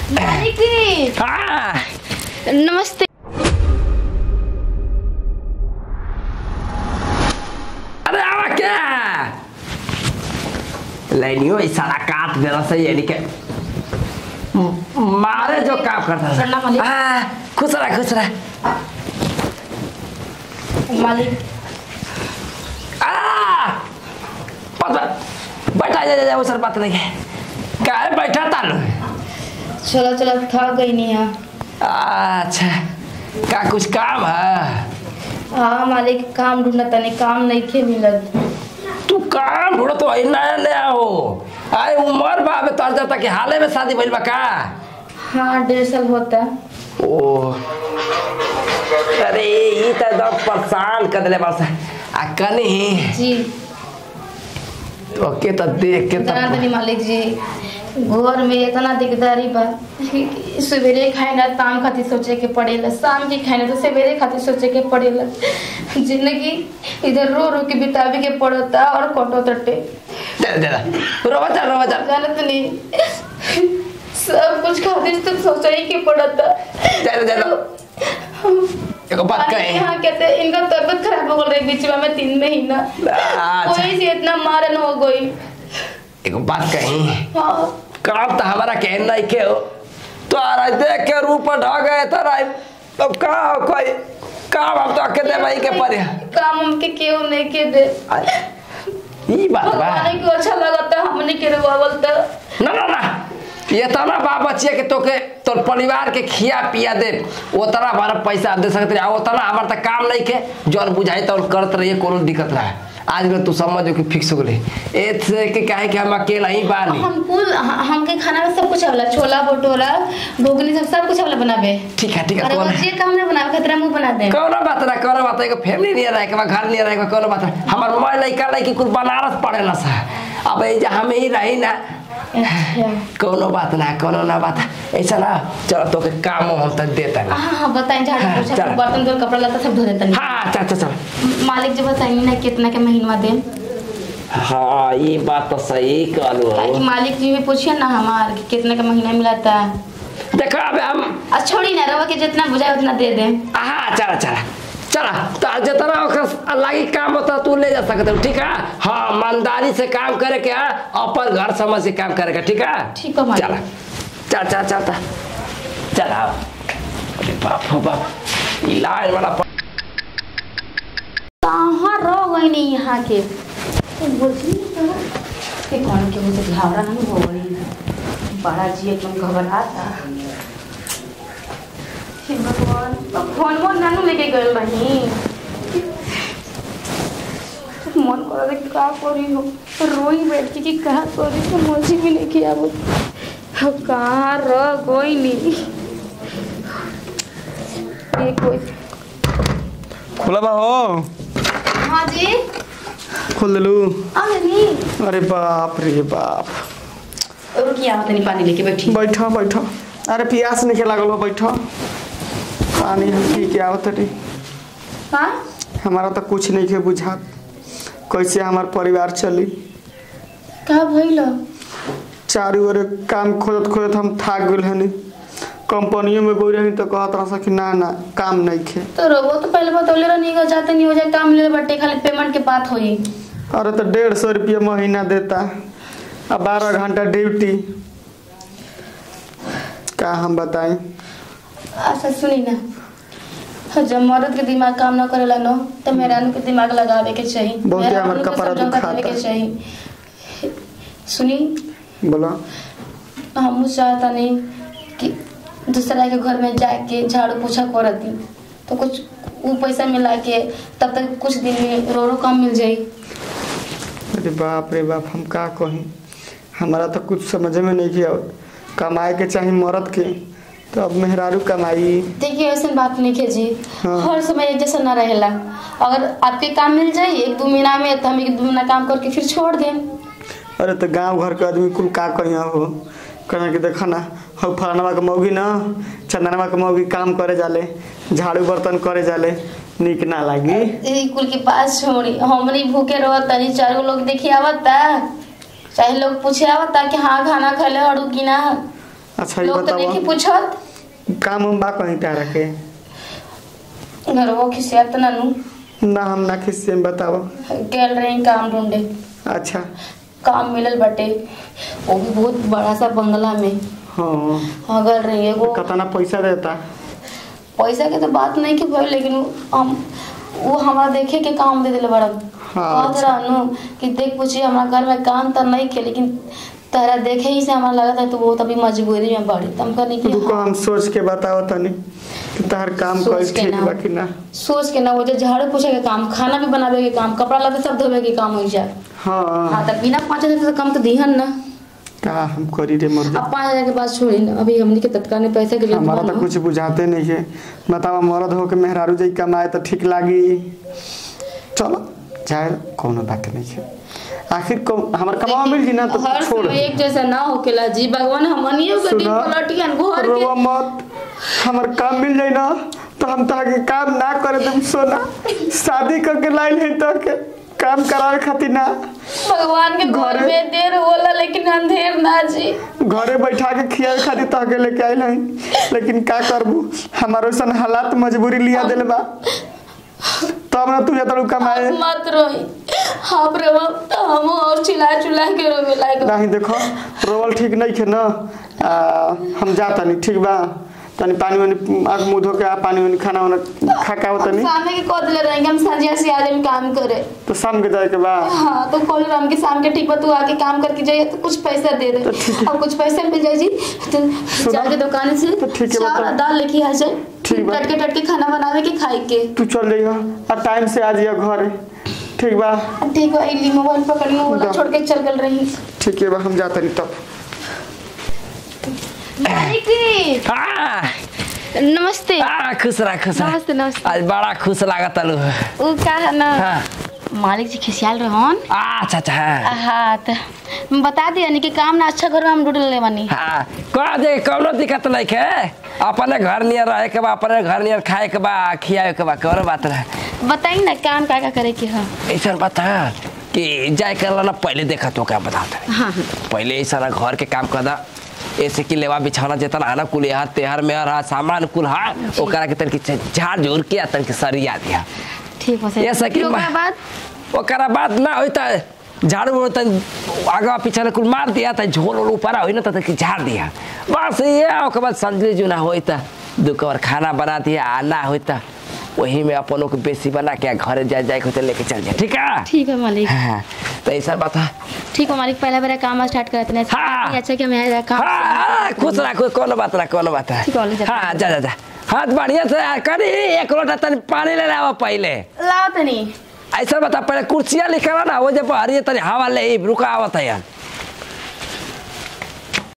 मालिक हाँ नमस्ते। अरे आवा क्या लाइनियो इशारा काट देना सही है निके मारे जो काम करता है। प्रणाम मालिक। खुश रह मालिक पता बैठा जा उस बात नहीं है क्या बैठा था चलो चलो थक गई नहीं है। अच्छा क्या कुछ काम है? हाँ मालिक काम ढूंढता नहीं काम नहीं खे मिलत। तू काम ढूंढो तो नया ले आओ आए उम्र बाबे तर जाता कि हाले में शादी भइल बा का? हाँ 1.5 साल होता। ओ अरे ये तो एकदम परेशान कर दिले बस आ कनी जी ओके तो देख के जना तनी मालिक जी घर में इतना दिकदारी बा सवेरे खाए ना शाम खातिर सोचे के पड़ेला शाम के खाए ना तो सवेरे खातिर सोचे के पड़ेला जिंदगी इधर रो रो के बितावे के पड़ता और कटो तटे दे रोवा जा जानत नहीं सब कुछ खातिर तो सोचा ही के पड़ता। एगो बात कहे यहाँ कहते इनका तबीयत खराब हो गई बीच में 3 महीना कोई से इतना मारन हो गई। एगो बात कही हाँ काम तो हमारा कहन नहीं के हो तो आ देख के रूप ढ गए तो अब का कोई काम हम तो अकेले भाई के परे काम हमके क्यों नहीं के दे ई बात बा भगवान को अच्छा लगता हमने के रवावल तो ना ये तना बाप बच्चे के तोके तोर परिवार के खिया पिया दे वो तना हमारा पैसा दे सकते रहे वो तना हमारा तक काम नहीं के जौन बुझाई तो करत रहिए कोनो दिक्कत ना है आज में तू समझो कि फिक्स हो गई ए के काहे कि हम अकेला ही बानी हमके खाना में सब कुछ आवला छोला भटूरा घुगनी सब कुछ आवला बनावे। ठीक है अरे वो जे काम ना बनावे खतरा मुंह बना दे कोनो बात है फैमिली नहीं रहे के घर नहीं रहे के कोनो बात हमर मोबाइल लइका लइकी कुछ बनारस पड़ेला सा अब ए जे हम ही रही ना कोनो बात ना बात ऐसा ना चलो तो के काम हम तक देता है। हां बताएं झाड़ू पोछा बर्तन धो कपड़ा लत्ता सब धो देता है। हां चल मालिक जी बताइए ना कितना के महीना दे। हाँ ये बात तो सही कहलो कि मालिक जी भी पूछिए ना हमार कि कितना का महीना मिलता है। देखो अब हम छोड़ी ना रवा के जितना बुझाए उतना दे दे। हाँ चला तो जितना ओकर लागी काम होता तू ले जा सकते हो ठीक है। हाँ ईमानदारी से काम करे के अपन घर समझ से काम करे के ठीक है। ठीक है चल अरे बाप हो बाप इलाज वाला कहाँ रह गई नहीं यहाँ के कौन के मुझे घावरा नहीं हो गई बड़ा जी एकदम घबराता भगवान फोन नानू लेके गए रही मन कर रहे का करी हो रोई बैठ के कि कहाँ करी तो मुझे भी लेके आवो कहाँ रह गई नहीं ये कोई खुला बा हो। हाँ जी खोल दिलू। नहीं अरे बाप रे बाप रुकिए आओ तनी पानी लेके बैठा अरे प्यास नहीं लागल हो बैठा पानी हम पी के आवत रे। हाँ हमारा तो कुछ नहीं के बुझात कैसे हमार परिवार चली का भइल चारू ओर काम खोजत हम थाक गेल हनी कंपनियों में गई रही तो कहत रहा कि ना काम नहीं खे तो रोबो तो पहले बतौले रहनी हो जाते नहीं हो जाए काम ले बटे खाली पेमेंट के बात होई। अरे तो 150 रुपया महीना देता अब 12 घंटा ड्यूटी का हम बताएं। अच्छा सुनी ना जब मर्द के दिमाग काम ना करेला नो तो मेहरानू के दिमाग लगावे के चाहिए बहुत हमर कपड़ा दुखाता के चाहिए। सुनी बोला हम चाहता नहीं कि दूसरा के घर में जाके झाड़ू पोछा करती तो कुछ वो पैसा मिला के तब तक कुछ दिन में रो काम मिल जाए। अरे बाप रे बाप हम का कहीं हमारा तो कुछ समझ में नहीं किया कमाए के चाहिए मर्द के तो अब मेहरारू कमाई। देखिए ऐसा बात नहीं कीजिए। हाँ। हर समय एक जैसा ना रहेला अगर आपके काम मिल जाए 1-2 महीना में तो हम 1-2 महीना काम करके फिर छोड़ दें। अरे तो गांव घर के आदमी कुल का कहिया हो कहना कि देखा ना हम फलानवा के मौगी ना चंदनवा के मौगी काम करे जाले झाड़ू बर्तन करे जाले निक ना लागी कुल के पास छोड़ी हमरी भूखे रहता नहीं 4 लोग देखिए आवता चाहे लोग पूछे आवता कि हाँ खाना खा ले हड़ू की ना अच्छा ये लोग तो नहीं बताओ पूछत काम हम बा कहीं तारा के घर वो खिसियात ना नू ना हम ना किसी में बताओ। गेल रही काम ढूंढे। अच्छा काम मिलल बटे वो भी बहुत बड़ा सा बंगला में। हाँ हाँ गल रही है वो। कितना पैसा देता? पैसा के तो बात नहीं के भाई लेकिन वो हमारा देखे के काम दे दिले बड़ा। हाँ, कहत रहनु कि देख पूछी हमारा घर में काम तो नहीं के लेकिन तारा देखे ही से हमारा लगा था तो वो तभी मजबूरी में बड़ी तम करनी के। रुको हम सोच के बताओ तनी कि तार काम कोई ठीक बा कि ना। सोच के ना वो जो झाड़ू पोछे के काम, खाना भी बनावे के काम, कपड़ा लत्ते सब धोवे के काम हो जाए। हाँ हाँ तो बिना 5,000 से कम तो दिहन ना। का हम करी रे मर्द। अब 5,000 के बाद छोड़ी ना, अभी हमनी के तत्काल में पैसे के लिए हमारा तो कुछ बुझाते नहीं है। बताओ मर्द हो के मेहरारू जाई कमाए तो ठीक लागी। चलो जाए कोनो बात नहीं है। आखिर को हमार कमावा मिल जी ना तो हर छोड़। समय एक जैसा ना होकेला जी भगवान हमनियो के दिन पलटियन घर के। रोवा मत, हमार काम मिल जाए ना तो हम ताके काम ना करे तुम सोना। शादी करके लाइल है तो के काम करावे खातिर ना। भगवान के घर में देर होला लेकिन अंधेर ना जी। घरे बैठा के खियावे खातिर ताके लेके आइल है लेकिन का करबू हमारे सन हालात मजबूरी लिया देले बा। तब ना तू जतड़ू कमाए मत रोई। आप रो तो हम और चिल्ला के रोवे लायक नहीं। देखो रोवल ठीक नहीं है ना। हम जाता नहीं ठीक बा तनी पानी वानी आग मुंह धो के पानी वानी खाना वाना खा के आवत नहीं। शाम के कह दिले रहेंगे हम संजिया से आ जाए काम करे तो शाम के जाए के बा। हाँ तो कॉल राम के शाम के ठीक बा तू आके काम करके जाइए तो कुछ पैसा दे दे और कुछ पैसा मिल जाए जी तो जाके दुकान से तो ठीक है चावल दाल लेके आ जाए। टटके खाना बनावे के खाए के तू चल जाइए और टाइम से आ जाइए घर ठीक बा। ठीक बा इली मोबाइल पकड़ी मोबाइल छोड़ के चल गल रही। ठीक है बा हम जाते नहीं तब। हाँ नमस्ते। खुश रहा खुश रहा। नमस्ते नमस्ते। आज बड़ा खुश लागत आलू। वो का है ना मालिक जी खिसियाल रहन। अच्छा अच्छा हाँ तो बता दिया नहीं कि काम ना अच्छा घर में हम ढूंढ ले बनी। हाँ कह दे कौनो दिक्कत नहीं है। अपने घर नियर रहे के बा, अपने घर नियर खाए के बा, खियाए के बा, कौनो बात नहीं। बताई ना काम का करे के है। ऐसा बता कि जाए कर ना पहले देखा तो क्या बताते। हाँ पहले ऐसा घर के काम कर दा ऐसे कि लेवा बिछाना जेतना आना कुल यहाँ तेहर में रहा सामान कुल हाँ ओकरा के तन की झाड़ झूर के तन के सरिया दिया। ठीक है ऐसा कि ओकरा बाद ना होता झाड़ू तन आगा पीछे कुल मार दिया था झोल वोल ऊपर हो ना तक झाड़ दिया बस ये ओकर बाद संजली जुना होता दुकवर खाना बना दिया आना होता वही में अपनों को बेसी बना के घर जाए होते लेके चल जाए। ठीक है मालिक। हाँ तो ऐसा बात है। ठीक है मालिक पहले मेरा काम स्टार्ट करते हैं। हाँ अच्छा क्या मैं काम खुश रखो कोनो बात ना कोनो बात है। हाँ जा जा जा हाथ बढ़िया से करी एक लोटा तनी पानी ले लाओ पहले लाओ तनी। ऐसा बता पहले कुर्सियाँ लिखा ना वो जब हरी तनी हवा ले रुका आवत है यार।